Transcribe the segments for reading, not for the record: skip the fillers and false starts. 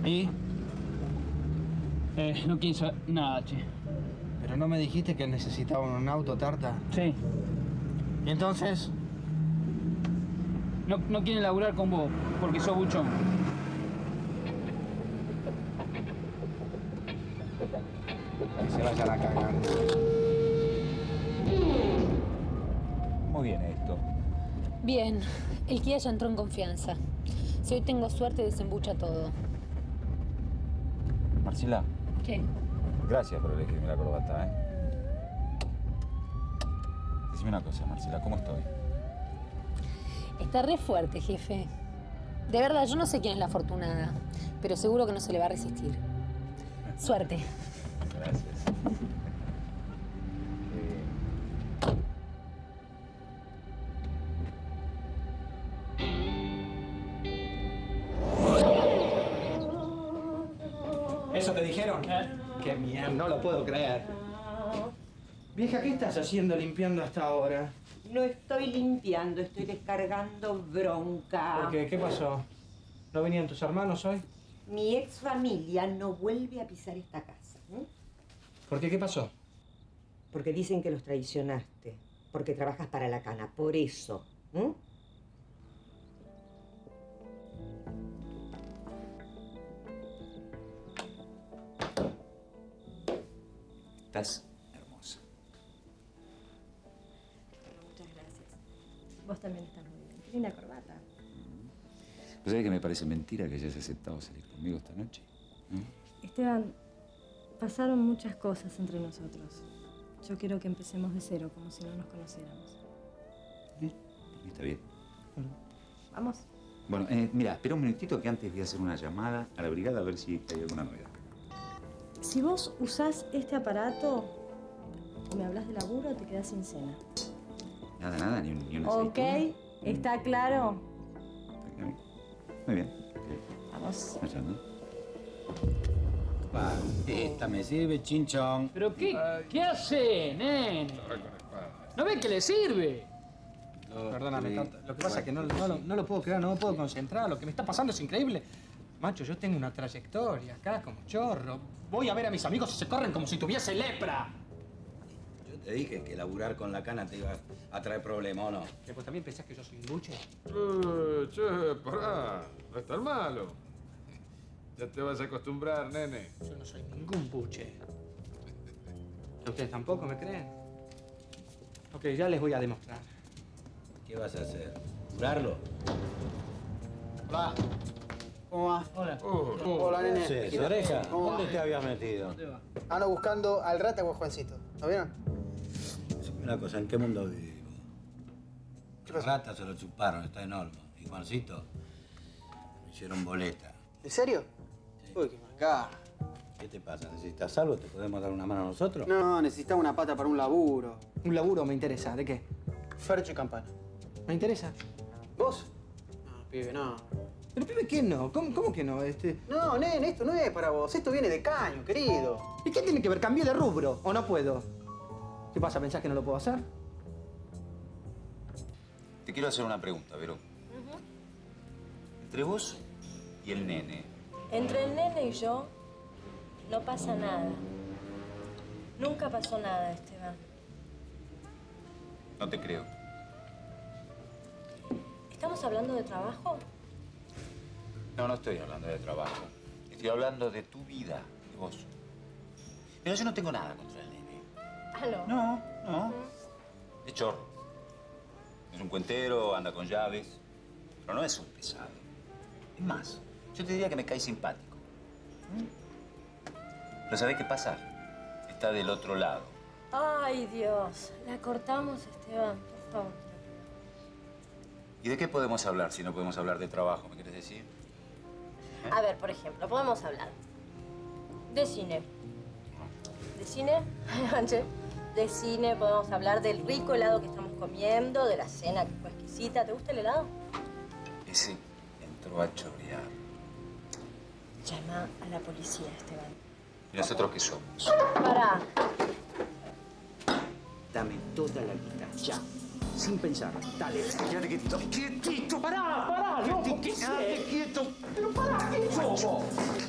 ¿Y? No quiso nada, che. ¿Pero no me dijiste que necesitaban un auto, Tarta? Sí. ¿Y entonces? No quieren laburar con vos, porque sos buchón. Que se vayan a cagar. ¿Cómo viene esto? Bien, el Kia ya entró en confianza. Si hoy tengo suerte, desembucha todo. Marcela. ¿Qué? Gracias por elegirme la corbata, ¿eh? Decime una cosa, Marcela, ¿cómo estoy? Está re fuerte, jefe. De verdad, yo no sé quién es la afortunada, pero seguro que no se le va a resistir. Suerte. Gracias. ¿Eso te dijeron? Qué mierda, no lo puedo creer. Vieja, ¿qué estás haciendo limpiando hasta ahora? No estoy limpiando, estoy descargando bronca. ¿Por qué? ¿Qué pasó? ¿No venían tus hermanos hoy? Mi ex familia no vuelve a pisar esta casa. ¿Por qué? ¿Qué pasó? Porque dicen que los traicionaste. Porque trabajas para la cana, por eso. Estás hermosa. Muchas gracias. Vos también estás muy bien. Qué linda corbata. ¿Vos sabés que me parece mentira que hayas aceptado salir conmigo esta noche? Esteban, pasaron muchas cosas entre nosotros. Yo quiero que empecemos de cero, como si no nos conociéramos. Está bien. ¿Vamos? Bueno, mira, espera un minutito que antes voy a hacer una llamada a la brigada a ver si hay alguna novedad. Si vos usás este aparato o me hablas de laburo, te quedás sin cena. Nada, ni una Ok, aceituna. ¿está claro? Muy bien. Vamos. Allá, ¿no? Esta me sirve, chinchón. ¿Pero qué hace, nene? ¿No ves que le sirve? Perdóname, Tarta. Lo que pasa es que no lo puedo creer, no me puedo concentrar. Lo que me está pasando es increíble. Macho, yo tengo una trayectoria acá como chorro. Voy a ver a mis amigos y se corren como si tuviese lepra. Yo te dije que laburar con la cana te iba a traer problemas, ¿o no? ¿Pues también pensás que yo soy un buche? Che, pará. No es tan malo. Ya te vas a acostumbrar, nene. Yo no soy ningún buche. ¿Ustedes tampoco me creen? Ok, ya les voy a demostrar. ¿Qué vas a hacer? ¿Curarlo? Hola. ¿Cómo va? Hola. Hola, nene. Sí, oreja. ¿Cómo ¿Dónde va? te habías metido? Ando buscando al rata o a Juancito. ¿Lo vieron? Decime una cosa, ¿en qué mundo vivís? ¿Qué Los pasa? ratas se lo chuparon, está en Olmo. Y Juancito, me hicieron boleta. ¿En serio? Sí. Uy, qué mangá. ¿Qué te pasa? ¿Necesitas algo? ¿Te podemos dar una mano a nosotros? No, necesitaba una pata para un laburo. Un laburo me interesa. ¿De qué? Fercho y Campana. ¿Me interesa? ¿Vos? No, pibe, no. ¿Pero pibe qué no? ¿Cómo que no? No, nene, esto no es para vos. Esto viene de caño, querido. ¿Y qué tiene que ver? ¿Cambié de rubro o no puedo? ¿Qué pasa? ¿Pensás que no lo puedo hacer? Te quiero hacer una pregunta, Vero. Entre vos y el nene, Entre el nene y yo no pasa nada. Nunca pasó nada, Esteban. no te creo. ¿Estamos hablando de trabajo? No estoy hablando de trabajo. Estoy hablando de tu vida, de vos. Pero yo no tengo nada contra el nene. Ah, no. No. Es chorro. Es un cuentero, anda con llaves. Pero no es un pesado. Es más, yo te diría que me cae simpático. Pero ¿sabés qué pasa? Está del otro lado. Ay, Dios. La cortamos, Esteban, por favor. ¿Y de qué podemos hablar si no podemos hablar de trabajo, me querés decir? A ver, por ejemplo, podemos hablar de cine. ¿De cine? Anche. De cine, podemos hablar del rico helado que estamos comiendo, de la cena que fue exquisita. ¿Te gusta el helado? Ese entró a chorear. Llama a la policía, Esteban. ¿Y nosotros qué somos? Pará. Dame toda la guita, ya. sin pensar. Dale. Quédate quietito. ¡Quietito! Pará, loco, ¿qué ¡Quédate quieto! Pero pará, ¿qué sos vos?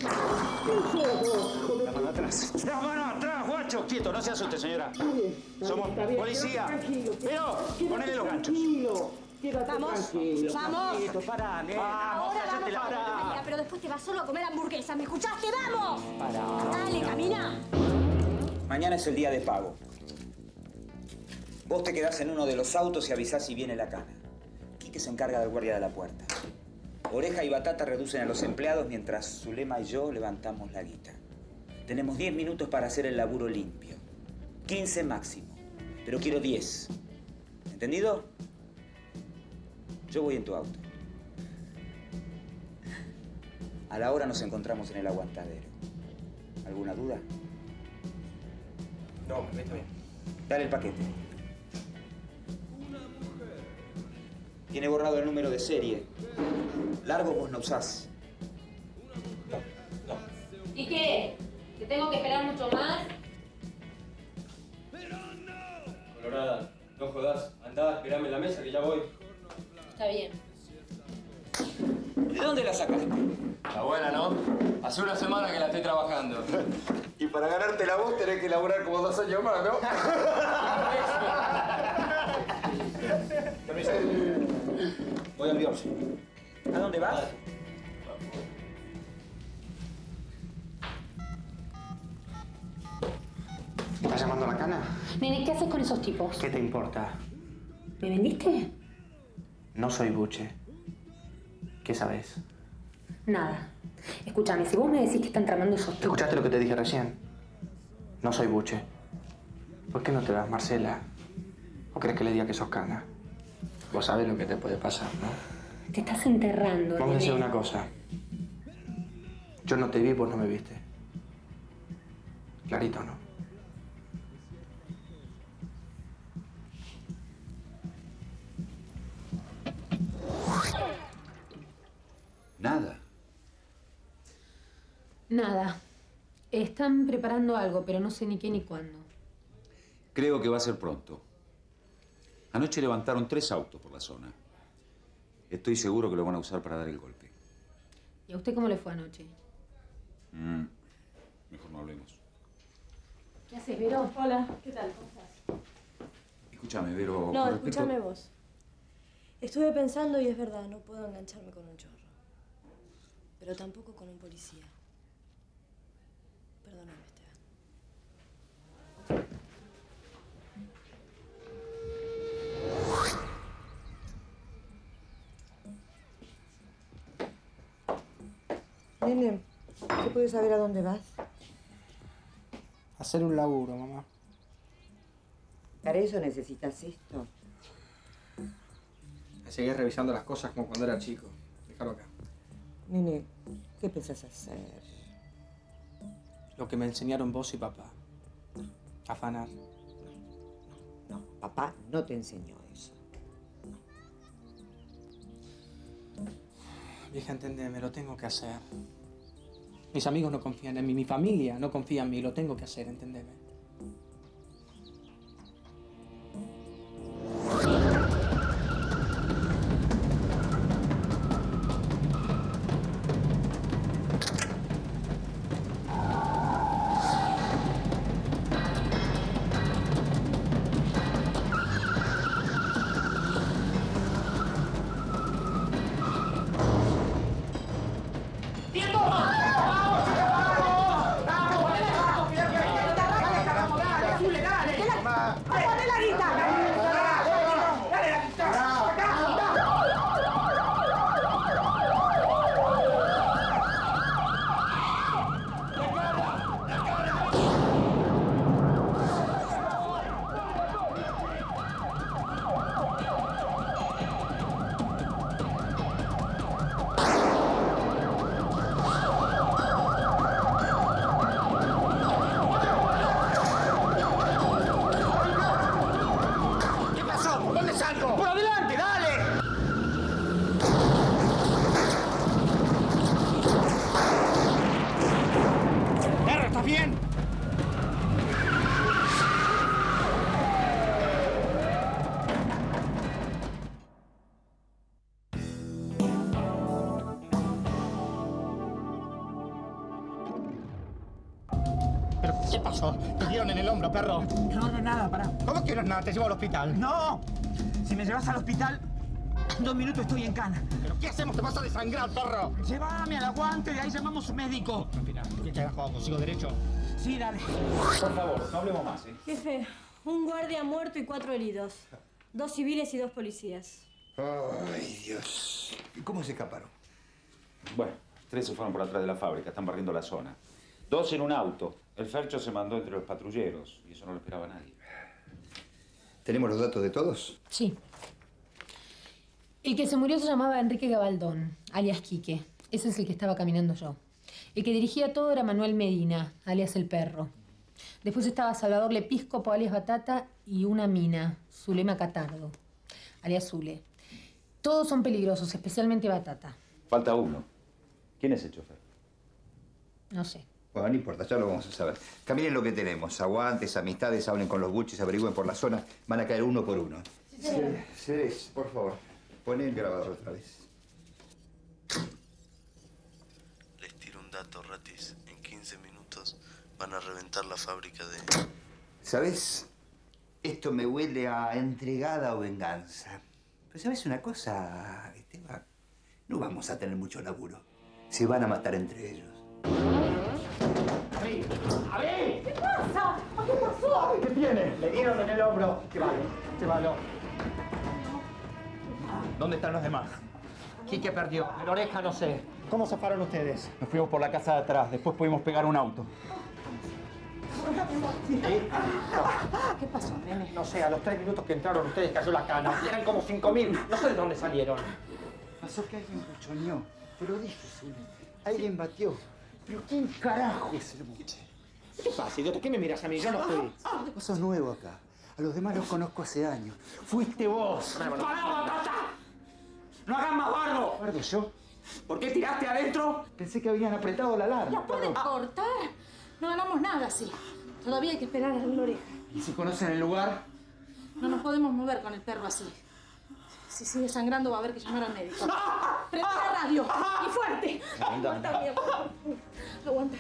La mano atrás. La mano atrás, guacho. Quieto, no se asuste, señora. Somos policía. Pero, ponele los ganchos. Vamos, vamos. Quieto, pará, nena. Ahora vamos cállate la a la boca. comisaría, pero después te vas solo a comer hamburguesa. ¿Me escuchaste? ¡Vamos! Pará. Dale, camina. Mañana es el día de pago. Vos te quedás en uno de los autos y avisás si viene la cana. Quique se encarga del guardia de la puerta. Oreja y Batata reducen a los empleados mientras Zulema y yo levantamos la guita. Tenemos 10 minutos para hacer el laburo limpio. 15 máximo. Pero quiero 10. ¿Entendido? Yo voy en tu auto. A la hora nos encontramos en el aguantadero. ¿Alguna duda? No, está bien. Dale el paquete. Tiene borrado el número de serie. Largo vos no usás. ¿Y qué? ¿Que tengo que esperar mucho más? Colorada, no jodas. Andá, esperame en la mesa que ya voy. Está bien. ¿De dónde la sacaste? Está buena, ¿no? Hace una semana que la estoy trabajando. Y para ganarte la voz tenés que laburar como 2 años más, ¿no? Permiso. Voy al Biorsi. ¿A dónde vas? ¿Estás llamando a la cana? Nene, ¿qué haces con esos tipos? ¿Qué te importa? ¿Me vendiste? No soy buche. ¿Qué sabes? Nada. Escúchame, si vos me decís que están tramando esos tipos... ¿Escuchaste lo que te dije recién? No soy buche. ¿Por qué no te vas, Marcela? ¿O crees que le diga que sos cana? Vos sabés lo que te puede pasar, ¿no? Te estás enterrando, Vamos a nene. decir una cosa. Yo no te vi, vos no me viste. Clarito, ¿no? Nada. Nada. Están preparando algo, pero no sé ni qué ni cuándo. Creo que va a ser pronto. Anoche levantaron 3 autos por la zona. Estoy seguro que lo van a usar para dar el golpe. ¿Y a usted cómo le fue anoche? Mejor no hablemos. ¿Qué haces, Vero? Hola, ¿qué tal? ¿Cómo estás? Escúchame, Vero. No, con respecto- escúchame vos. Estuve pensando y es verdad, no puedo engancharme con un chorro. Pero tampoco con un policía. Perdóname, Esteban. Nene, ¿se puede saber a dónde vas? Hacer un laburo, mamá. Para eso necesitas esto. Seguí revisando las cosas como cuando era chico. Déjalo acá. Nene, ¿qué pensás hacer? Lo que me enseñaron vos y papá. Afanar. No, papá no te enseñó eso. Vieja, entendeme, lo tengo que hacer. Mis amigos no confían en mí, mi familia no confía en mí, lo tengo que hacer, entendeme. ¿Qué pasó? Te dieron en el hombro, perro. No, nada, pará. ¿Cómo que no es nada? Te llevo al hospital. ¡No! Si me llevas al hospital, en 2 minutos estoy en cana. ¿Pero qué hacemos? Te vas a desangrar, perro. Llévame al aguante, de ahí llamamos a un médico. Mira, ¿qué carajo hago? ¿Sigo derecho? Sí, dale. Por favor, no hablemos más, ¿eh? Jefe, un guardia muerto y 4 heridos. 2 civiles y 2 policías. Ay, Dios. ¿Y cómo se escaparon? Bueno, 3 se fueron por atrás de la fábrica, están barriendo la zona. 2 en un auto. El Fercho se mandó entre los patrulleros y eso no lo esperaba nadie. ¿Tenemos los datos de todos? Sí. El que se murió se llamaba Enrique Gabaldón, alias Quique. Ese es el que estaba caminando yo. El que dirigía todo era Manuel Medina, alias El Perro. Después estaba Salvador Lepiscopo, alias Batata, y una mina, Zulema Catardo, alias Zule. Todos son peligrosos, especialmente Batata. Falta uno. ¿Quién es el chofer? No sé. Bueno, no importa, ya lo vamos a saber. Caminen lo que tenemos. Aguantes, amistades, hablen con los buches, averigüen por la zona. Van a caer uno por uno. Ceres, por favor, pon el grabador otra vez. Les tiro un dato, ratis. En 15 minutos van a reventar la fábrica de... ¿Sabes? Esto me huele a entregada o venganza. Pero ¿sabes una cosa, Esteban? No vamos a tener mucho laburo. Se van a matar entre ellos. ¡Abrí! ¿Qué pasa? ¿Qué pasó? ¿Qué tiene? Le dieron en el hombro. Llévalo. ¿Dónde están los demás? Quique perdió. El Oreja no sé. ¿Cómo zafaron ustedes? Nos fuimos por la casa de atrás, después pudimos pegar un auto. ¿Qué pasó, nene? No sé, a los 3 minutos que entraron ustedes cayó la cana. Eran como 5.000. No sé de dónde salieron. Pasó que alguien buchoneó. Te lo dije, Zule. Alguien batió. ¿Pero quién carajo es el buche? ¿Qué pasa, idiota? ¿Qué me miras a mí? Yo no fui. Vos sos nuevo acá. A los demás los conozco hace años. Fuiste vos. ¡Pará, Batata! ¡No hagas más bardo! ¿Bardo yo? ¿Por qué tiraste adentro? Pensé que habían apretado la alarma. ¿La pueden cortar? No ganamos nada así. Todavía hay que esperar a la Oreja. ¿Y si conocen el lugar? No nos podemos mover con el perro así. Si sigue sangrando va a haber que llamar al médico. ¡Prende la radio! ¡Y fuerte! Aguanta, mi amor. Aguanta.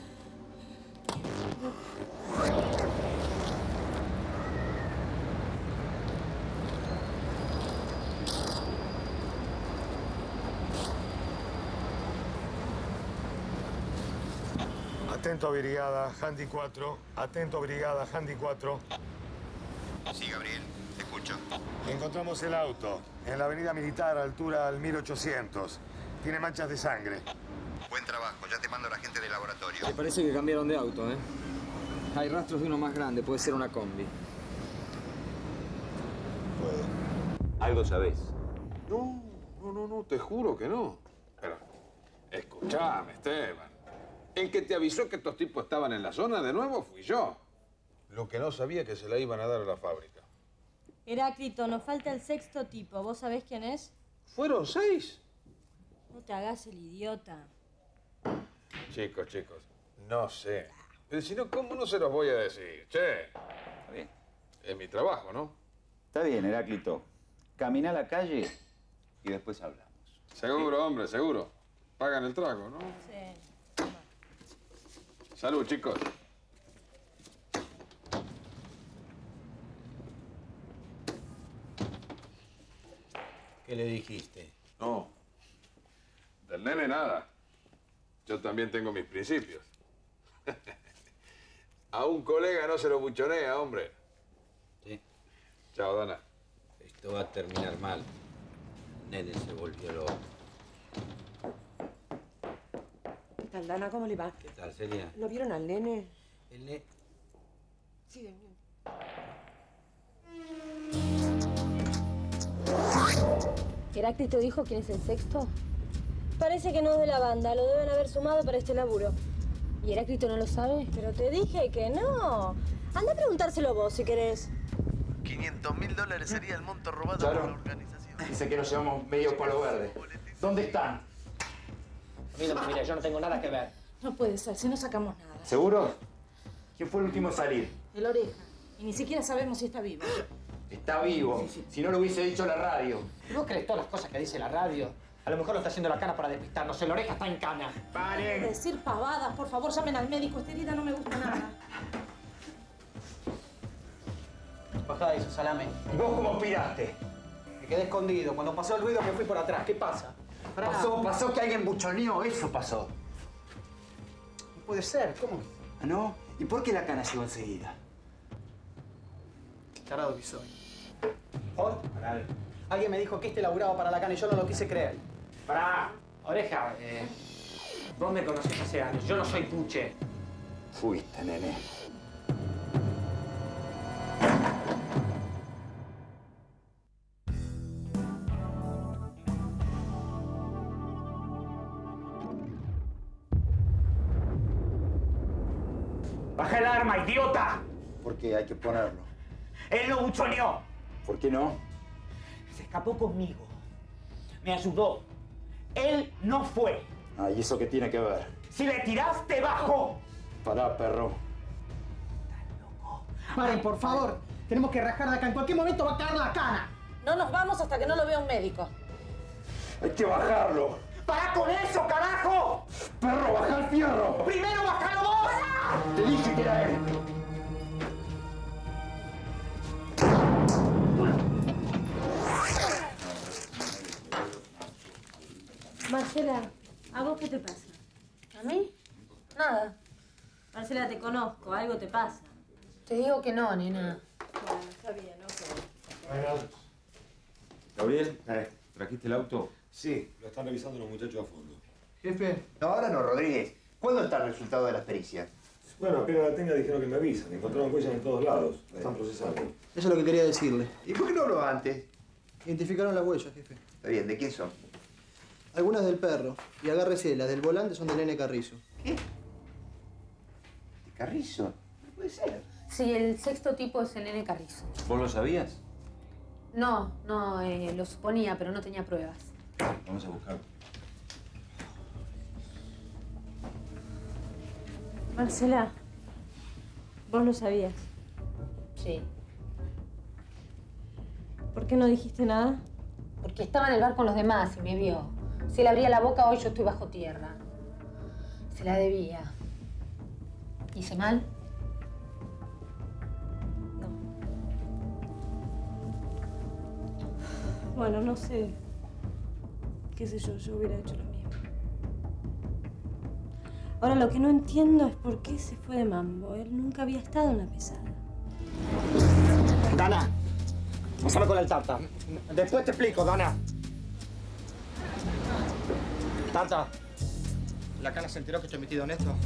Atento, brigada, Handy 4. Atento, brigada, Handy 4. Sí, Gabriel, te escucho. Encontramos el auto en la avenida Militar, altura al 1800. Tiene manchas de sangre. Buen trabajo, ya te mando a la gente del laboratorio. Me parece que cambiaron de auto, ¿eh? Hay rastros de uno más grande, puede ser una combi. Puede. ¿Algo sabés? No, te juro que no. Pero, escuchame, Esteban. El que te avisó que estos tipos estaban en la zona de nuevo fui yo. Lo que no sabía es que se la iban a dar a la fábrica. Heráclito, nos falta el 6º tipo. ¿Vos sabés quién es? ¿Fueron 6? No te hagas el idiota. Chicos, no sé. Pero si no, ¿cómo no se los voy a decir? Che. Está bien. Es mi trabajo, ¿no? Está bien, Heráclito. Camina a la calle y después hablamos. Seguro, hombre, seguro. Pagan el trago, ¿no? Sí. Salud, chicos. ¿Qué le dijiste? No. Del nene nada. Yo también tengo mis principios. A un colega no se lo buchonea, hombre. Sí. Chao, Dana. Esto va a terminar mal. El nene se volvió loco. ¿Qué tal, Dana? ¿Cómo le va? ¿Qué tal, Celia? ¿Lo vieron al nene? El nene... Sí, bien. ¿Heráclito dijo quién es el 6º? Parece que no es de la banda, lo deben haber sumado para este laburo. ¿Y Heráclito no lo sabe? Pero te dije que no. Anda a preguntárselo vos si querés. $500.000 sería el monto robado por la organización. Dice que nos llevamos medio palo verde. ¿Dónde están? A mí no me mire, yo no tengo nada que ver. No puede ser, si no sacamos nada. ¿Seguro? ¿Quién fue el último a salir? El Oreja. Y ni siquiera sabemos si está vivo. Está vivo. Si no lo hubiese dicho la radio. ¿Vos crees todas las cosas que dice la radio? A lo mejor lo está haciendo la cana para despistarnos. El Oreja está en cana. ¡Paren! Decir pavadas, por favor, llamen al médico. Esta herida no me gusta nada. Bajá de eso, salame. ¿Y vos cómo piraste? Me quedé escondido. Cuando pasó el ruido me fui por atrás. ¿Qué pasa? Pasó que alguien buchoneó, eso pasó. No puede ser, ¿cómo? ¿Ah, no? ¿Y por qué la cana llegó enseguida? Qué tarado que soy. ¿Por? Alguien me dijo que este laburaba para la cana y yo no lo quise creer. Pará, Oreja, vos me conocés hace años. Yo no soy puche. Fuiste, nene. ¡Baja el arma, idiota! ¿Por qué hay que ponerlo? ¡Él lo buchoneó! ¿Por qué no? Se escapó conmigo. Me ayudó. Él no fue. Ah, ¿y eso qué tiene que ver? Si le tiraste bajo. Pará, perro. Paren, por favor. Tenemos que rajar de acá. En cualquier momento va a caer la cana. No nos vamos hasta que no lo vea un médico. Hay que bajarlo. ¡Para con eso, carajo! ¡Perro, baja el fierro! ¡Primero bajalo vos! Te dije que era él. Marcela, ¿a vos qué te pasa? ¿A mí? Nada. Marcela, te conozco. Algo te pasa. Te digo que no, nena. Bueno, está bien, ok. Gabriel, ¿trajiste el auto? Sí, lo están revisando los muchachos a fondo. Jefe. No, ahora no, Rodríguez. ¿Cuándo está el resultado de las pericias? Bueno, apenas la tenga dijeron que me avisan. Encontraron huellas en todos lados. La están procesando. Eso es lo que quería decirle. ¿Y por qué no habló antes? Identificaron las huellas, jefe. Está bien, ¿de quién son? Algunas del perro. Y agárrese, las del volante son del nene Carrizo. ¿Qué? ¿De Carrizo? No puede ser. Sí, el sexto tipo es el nene Carrizo. ¿Vos lo sabías? No, lo suponía, pero no tenía pruebas. Vamos a buscarlo. Marcela, ¿vos lo sabías? Sí. ¿Por qué no dijiste nada? Porque estaba en el bar con los demás y me vio. Si le abría la boca, hoy yo estoy bajo tierra. Se la debía. ¿Hice mal? Bueno, no sé. Qué sé yo hubiera hecho lo mismo. Ahora, lo que no entiendo es por qué se fue de mambo. Él nunca había estado en una pesada. Dana, pásame con el Tata. Después te explico, Dana. Tata, ¿la cana se enteró que estoy metido en esto?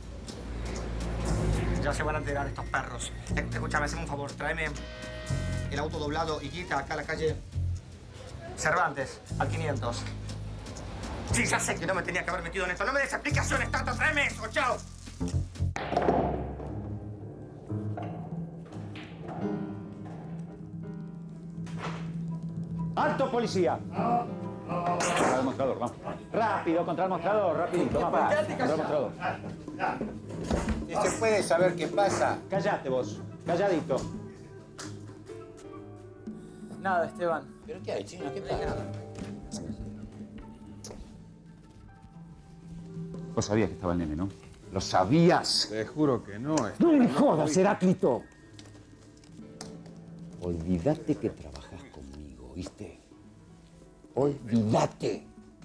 Ya se van a enterar estos perros. Escúchame, hazme un favor, tráeme el auto doblado y quita acá a la calle Cervantes, al 500. Sí, ya sé que no me tenía que haber metido en esto. No me des explicaciones, Tata, tráeme eso, chao. ¡Alto, policía! Contra el mostrador, vamos. Rápido, contra el mostrador, rapidito, más fácil. Contra el mostrador. ¿Y se puede saber qué pasa? Callate vos, calladito. Nada, Esteban. ¿Pero qué hay, Chino? ¿Qué pasa? Vos sabías que estaba el nene, ¿no? ¿Lo sabías? Te juro que no. ¡No me jodas, Heráclito! Olvídate que trabajas conmigo, ¿viste? Olvídate.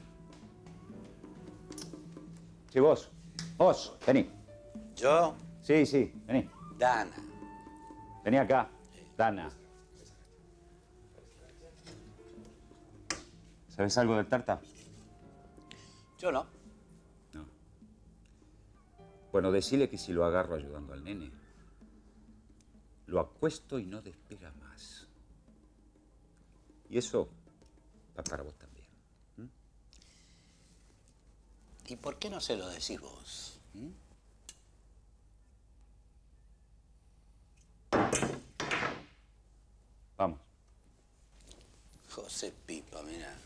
Sí, vos, vení. ¿Yo? Sí, vení. Dana. Vení acá, Dana. ¿Sabes algo del Tarta? Yo no. No. Bueno, decile que si lo agarro ayudando al nene, lo acuesto y no despega más. Y eso va para vos también. ¿Y por qué no se lo decís vos? Vamos. José Pipa, mira.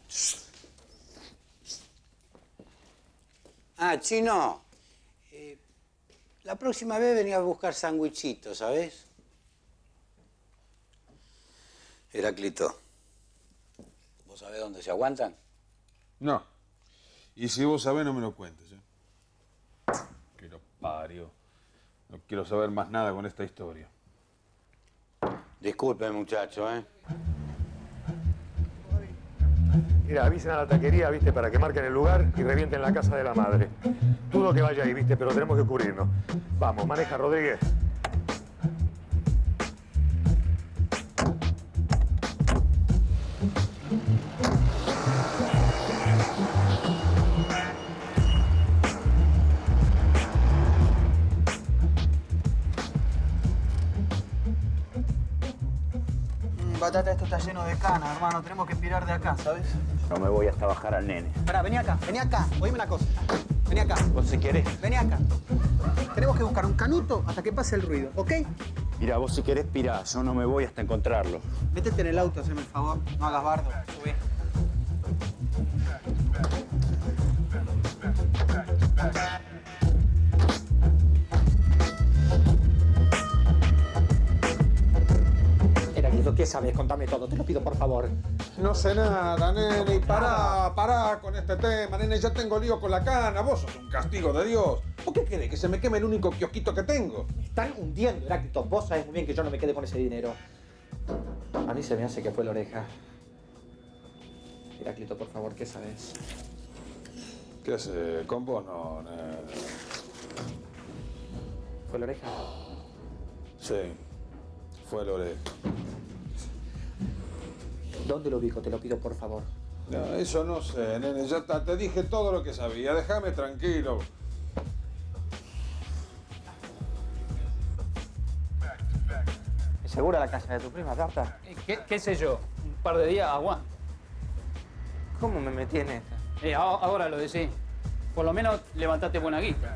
Ah, Chino. La próxima vez venía a buscar sándwichitos, ¿sabes? Heráclito, ¿vos sabés dónde se aguantan? No. Y si vos sabés, no me lo cuentes, ¿eh? Que lo parió. No quiero saber más nada con esta historia. Disculpe, muchacho, ¿eh? Mira, avisen a la taquería, viste, para que marquen el lugar y revienten la casa de la madre. Dudo que vaya ahí, viste, pero tenemos que cubrirnos. Vamos, maneja, Rodríguez. Batata, esto está lleno de cana, hermano. Tenemos que pirar de acá, ¿sabes? No me voy hasta bajar al nene. Esperá, vení acá. Oíme una cosa. Vení acá. ¿Vos si querés? Vení acá. Tenemos que buscar un canuto hasta que pase el ruido, ¿ok? Mira, vos si querés pirá, yo no me voy hasta encontrarlo. Métete en el auto, haceme el favor. No hagas bardo. Subí. Heráclito, ¿qué sabes? Contame todo, te lo pido por favor. No sé nada, nene, y pará con este tema, nene, ya tengo lío con la cana, vos sos un castigo de Dios. ¿Por qué querés que se me queme el único kiosquito que tengo? Me están hundiendo, Heráclito. Vos sabés muy bien que yo no me quedé con ese dinero. A mí se me hace que fue la oreja. Heráclito, por favor, ¿qué sabes? ¿Qué hace? ¿Con vos no? ¿Fue la oreja? Sí, fue la oreja. ¿Dónde lo ubico? Te lo pido, por favor. No, eso no sé, nene, ya te dije todo lo que sabía, déjame tranquilo. ¿Es segura la casa de tu prima, Tarta? ¿Qué sé yo? Un par de días aguanta. ¿Cómo me metí en esta? Ahora lo decís. Por lo menos levantaste buena guita.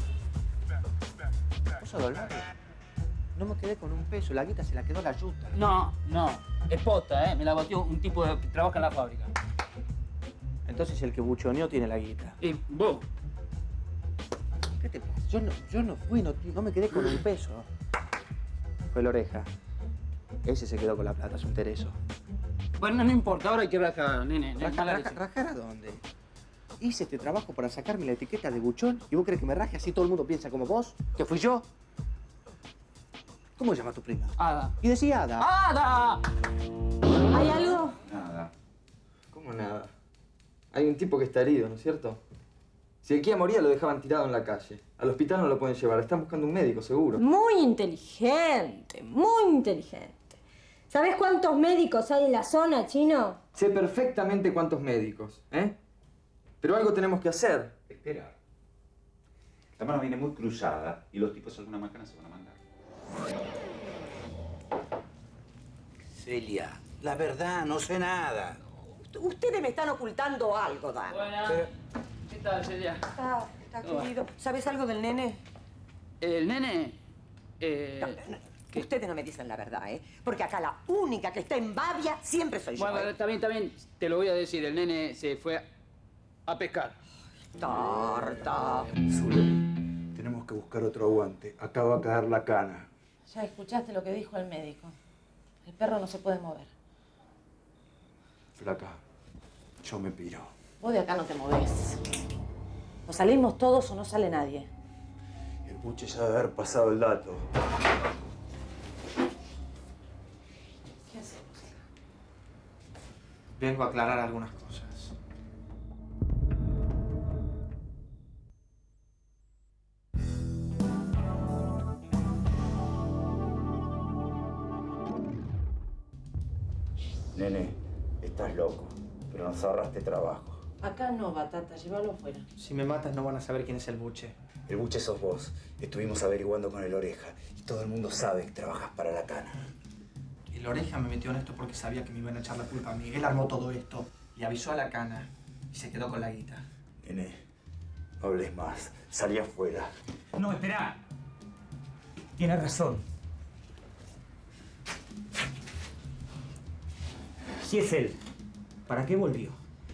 ¿Vos sos del barrio? No me quedé con un peso, la guita se la quedó la yuta. No. Es posta, ¿eh? Me la batió un tipo que trabaja en la fábrica. Entonces el que buchoneó tiene la guita. ¿Y vos? ¿Qué te pasa? Yo no fui, no me quedé con un peso. Fue la oreja. Ese se quedó con la plata, es un tereso. Bueno, no importa, ahora hay que rajar, nene. ¿Rajar a dónde? Hice este trabajo para sacarme la etiqueta de buchón y vos crees que me raje así todo el mundo piensa como vos, que fui yo. ¿Cómo se llama tu prima? Ada. Y decía Ada. ¡Ada! ¿Hay algo? Nada. ¿Cómo nada? Hay un tipo que está herido, ¿no es cierto? Si el Kia moría, lo dejaban tirado en la calle. Al hospital no lo pueden llevar. Están buscando un médico, seguro. Muy inteligente, muy inteligente. ¿Sabes cuántos médicos hay en la zona, Chino? Sé perfectamente cuántos médicos, ¿eh? Pero algo tenemos que hacer. Espera. La mano viene muy cruzada y los tipos alguna macana se van a mandar. Celia, la verdad, no sé nada. Ustedes me están ocultando algo, Dan. Buenas. ¿Qué tal, Celia? Está querido. ¿Sabes algo del nene? ¿El nene? Ustedes no me dicen la verdad, ¿eh? Porque acá la única que está en babia siempre soy yo. Bueno, está bien. Te lo voy a decir. El nene se fue a pescar. Tarta. Zule, tenemos que buscar otro aguante. Acá va a caer la cana. Ya escuchaste lo que dijo el médico. El perro no se puede mover. Flaca, yo me piro. Vos de acá no te movés. O salimos todos o no sale nadie. El buche ya debe haber pasado el dato. ¿Qué hacemos? Vengo a aclarar algunas cosas. Nene, estás loco, pero nos ahorraste trabajo. Acá no, Batata, llévalo afuera. Si me matas no van a saber quién es el buche. El buche sos vos. Estuvimos averiguando con el Oreja y todo el mundo sabe que trabajas para la cana. Y la oreja me metió en esto porque sabía que me iban a echar la culpa a mí. Él armó todo esto, le avisó a la cana y se quedó con la guita. Nene, no hables más. Salí afuera. No, espera. Tienes razón. Si es él, ¿para qué volvió?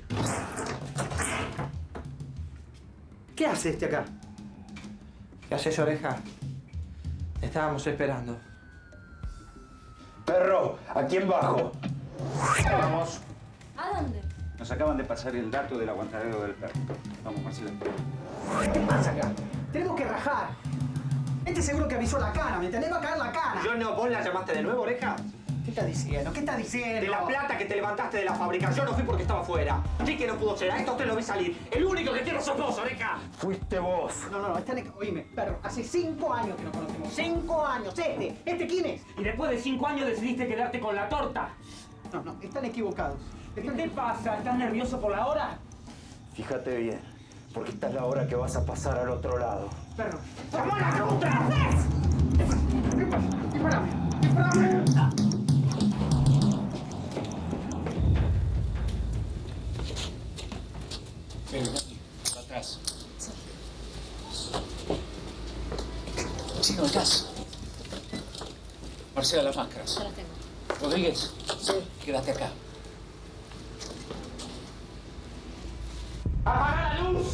¿Qué hace este acá? ¿Qué haces, oreja? Te estábamos esperando. Perro, ¿a quién bajo? Vamos. ¿A dónde? Nos acaban de pasar el dato del aguantadero del perro. Vamos, Marcelo. ¿Qué pasa acá? Tenemos que rajar. Este seguro que avisó la cana, ¿me entendés? Va a caer la cana. Yo no, ¿vos la llamaste de nuevo, Oreja? ¿Qué estás diciendo? ¿Qué estás diciendo? De la plata que te levantaste de la fábrica. Yo no fui porque estaba fuera. Quique no pudo ser. A esto usted lo vi salir. El único que quiero sos vos, Oreja. Fuiste vos. No, oíme, perro, hace 5 años que nos conocemos. 5 años. ¿Este quién es? Y después de 5 años decidiste quedarte con la torta. No, están equivocados. ¿Qué te pasa? ¿Estás nervioso por la hora? Fíjate bien, porque esta es la hora que vas a pasar al otro lado. Perro. ¡Ramona, qué otra haces! ¿Qué pasa? ¡Disparame! Ven, por atrás. Chino, el gas. Marcela, las máscaras. Ya las tengo. Rodríguez, quédate acá. ¡Apaga la luz!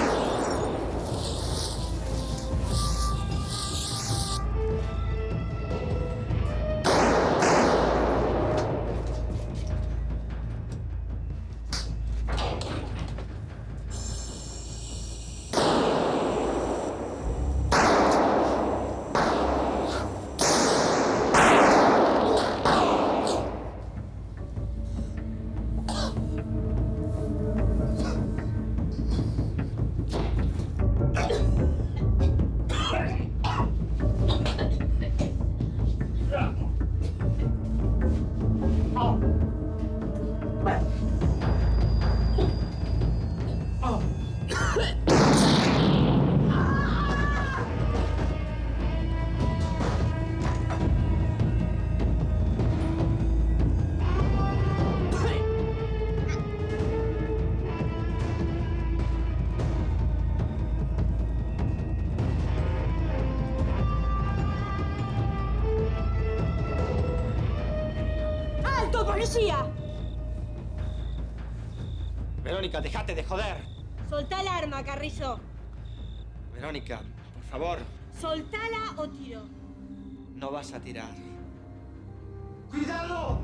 ¡Policía! Verónica, dejate de joder. Soltá el arma, Carrizo. Verónica, por favor. Soltala o tiro. No vas a tirar. ¡Cuidado!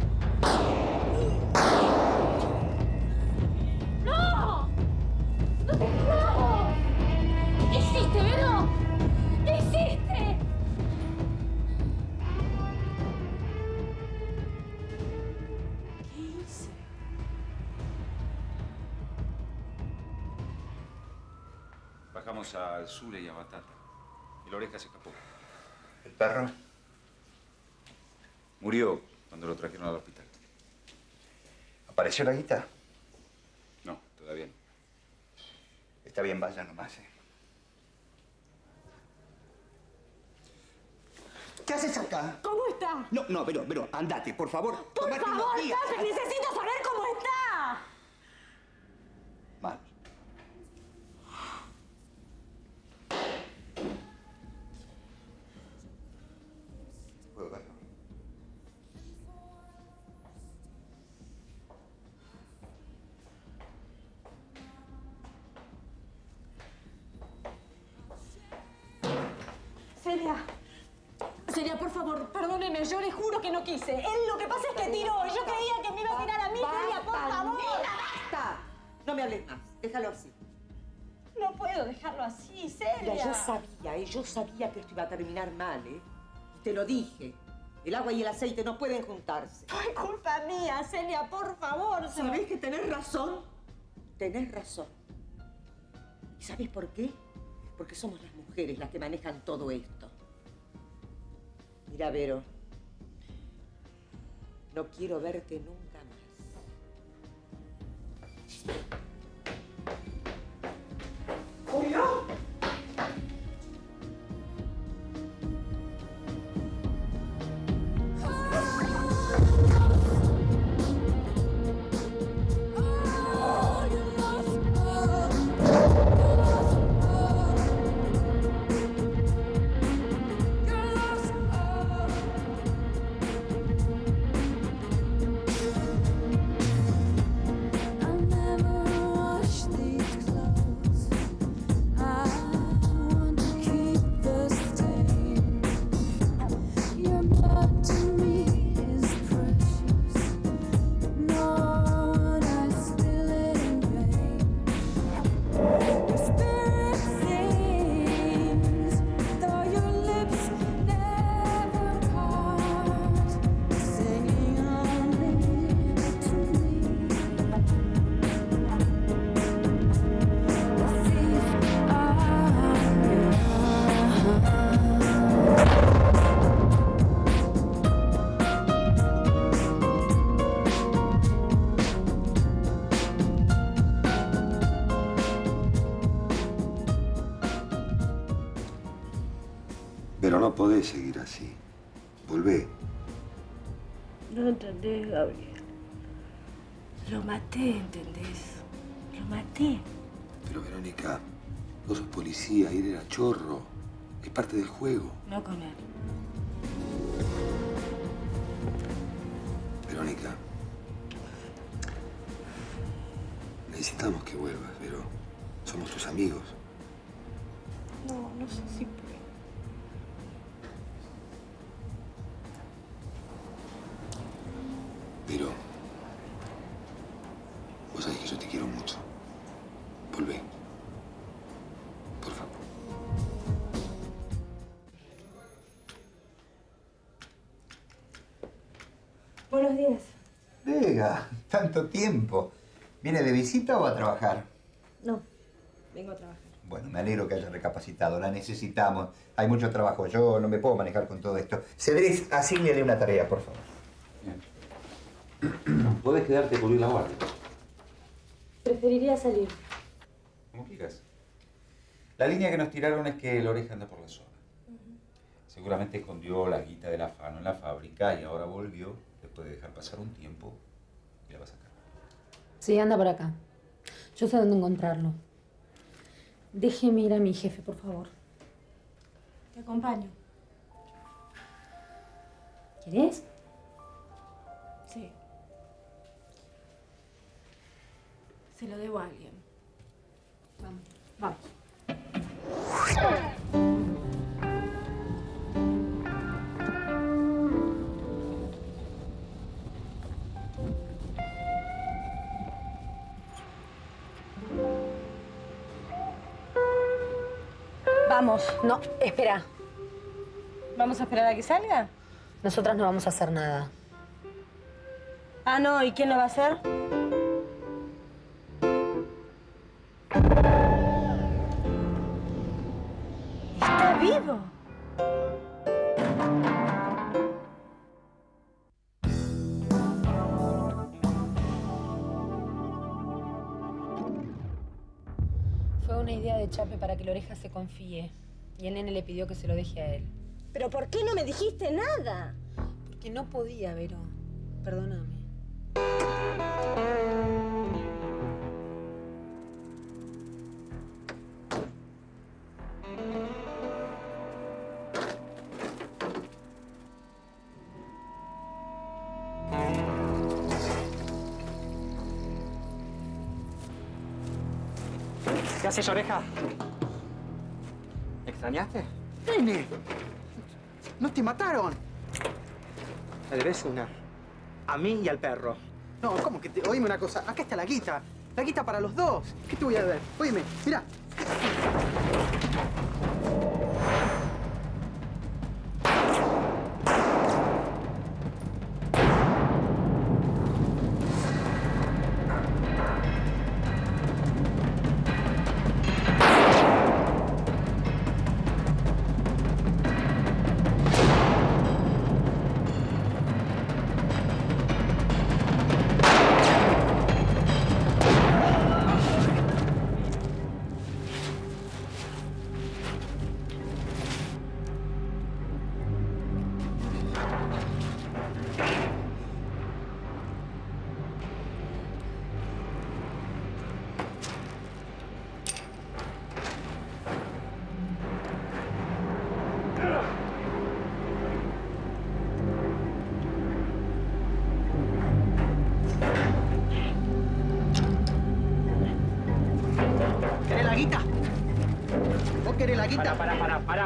¡No! ¡No! ¿Qué hiciste, Vero? ¿Qué hiciste? Bajamos al Zule y a Batata. Y la Oreja se escapó. ¿El perro? Murió cuando lo trajeron al hospital. ¿Apareció la guita? No, todavía no. Está bien, vaya nomás, ¿Qué haces acá? ¿Cómo está? No, Vero, andate, por favor. Por Tomate favor, unos días. Carlos, necesito saber cómo está. Mal. ¿Puedo verlo? Celia, por favor, perdóneme, yo le juro que no quise. Él lo que pasa es que tiró. Yo creía que me iba a tirar a mí, Celia, por favor. ¡Basta! No me hables más. Déjalo así. No puedo dejarlo así, Celia. Mira, yo sabía que esto iba a terminar mal, ¿eh? Y te lo dije. El agua y el aceite no pueden juntarse. Fue culpa mía, Celia, por favor. ¿Sabés que tenés razón? Tenés razón. ¿Y sabés por qué? Porque somos las mujeres las que manejan todo esto. Mira, Vero, no quiero verte nunca más. ¡Julio! I never Pero no podés seguir así. Volvé. No entendés, Gabriel. Lo maté, ¿entendés? Lo maté. Pero Verónica, vos sos policía y él era chorro. Es parte del juego. No con él. Verónica, necesitamos que vuelvas, pero somos tus amigos. No, no sé si puedo. Pero vos sabés que yo te quiero mucho. Volvé. Por favor. Buenos días. Vega, tanto tiempo. ¿Viene de visita o a trabajar? No, vengo a trabajar. Bueno, me alegro que haya recapacitado. La necesitamos. Hay mucho trabajo. Yo no me puedo manejar con todo esto. Cedrés, asígnele una tarea, por favor. Puedes quedarte a cubrir la guardia. Preferiría salir. Como quieras. La línea que nos tiraron es que el Oreja anda por la zona. Seguramente escondió la guita del afano en la fábrica y ahora volvió después de dejar pasar un tiempo y la va a sacar. Sí, anda por acá. Yo sé dónde encontrarlo. Déjeme ir a mi jefe, por favor. Te acompaño. ¿Querés? Sí. Se lo debo a alguien. Vamos. Vamos. Vamos. No, espera. ¿Vamos a esperar a que salga? Nosotras no vamos a hacer nada. Ah, no. ¿Y quién lo va a hacer? ¿Está vivo? Fue una idea de Chape para que la Oreja se confíe. Y el nene le pidió que se lo deje a él. ¿Pero por qué no me dijiste nada? Porque no podía, Vero. Perdóname. ¿Qué haces, Oreja? ¿Me extrañaste? ¡Nene! ¡No te mataron! Me debes una. A mí y al perro. No, ¿cómo que te...? Oíme una cosa. Acá está la guita. La guita para los dos. ¿Qué te voy a ver? Oíme, mira. ¿Querés la guita? ¿Vos querés la guita? Para,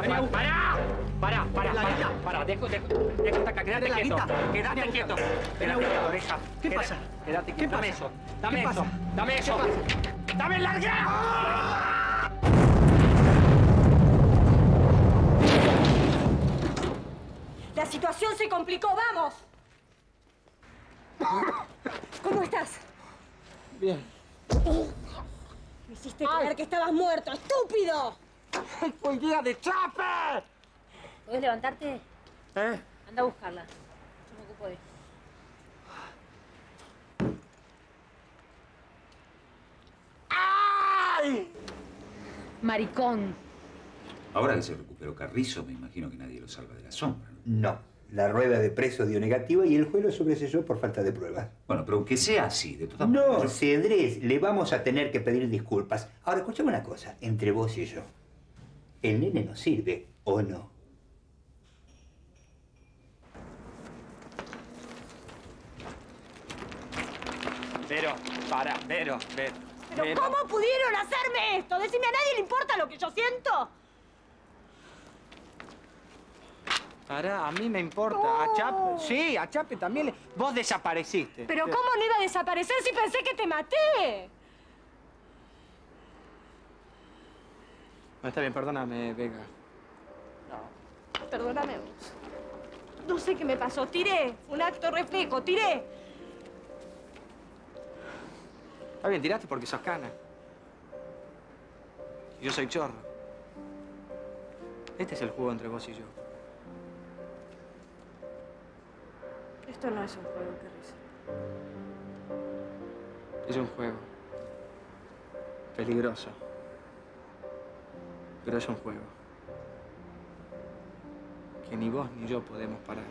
dejo hasta acá, quédate quieto. Quédate quieto. Quédate quieto, Oreja. ¿Qué pasa? Quédate quieto. ¿Qué Dame pasa? eso. Dame ¿Qué eso. pasa? Dame eso. ¡Dame el larga! La situación se complicó. ¡Vamos! ¿Cómo estás? Bien. Me hiciste creer que estabas muerto, estúpido. ¡Fue idea de Chape! ¿Podés levantarte? ¿Eh? Anda a buscarla. Yo me ocupo de esto. ¡Ay! Maricón. Ahora que se recuperó Carrizo, me imagino que nadie lo salva de la sombra, ¿no? No. La rueda de preso dio negativa y el juez lo sobreseyó por falta de pruebas. Bueno, pero aunque sea así, de todas No, maneras... Cedrés, le vamos a tener que pedir disculpas. Ahora, escuchame una cosa, entre vos y yo. El nene nos sirve, ¿o no? Vero, para, Vero. ¿Pero cómo pudieron hacerme esto? Decime, ¿a nadie le importa lo que yo siento? Pará, a mí me importa. A Chape, sí, a Chape también le... Vos desapareciste. ¿Pero cómo no iba a desaparecer si pensé que te maté? No, está bien, perdóname, Vega. No, perdóname vos. No sé qué me pasó, tiré. Fue un acto reflejo, tiré. Está bien, tiraste porque sos cana. Y yo soy chorro. Este es el juego entre vos y yo. Esto no es un juego, qué risa. Es un juego. Peligroso. Pero es un juego. Que ni vos ni yo podemos parar.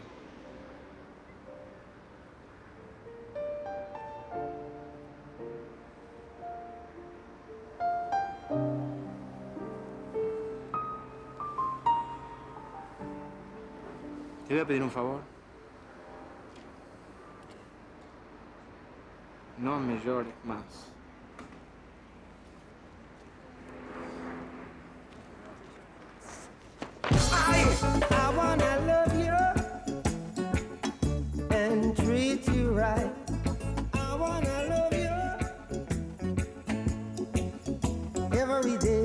Te voy a pedir un favor. No me llores más. I wanna love you and treat you right. I wanna love you every day.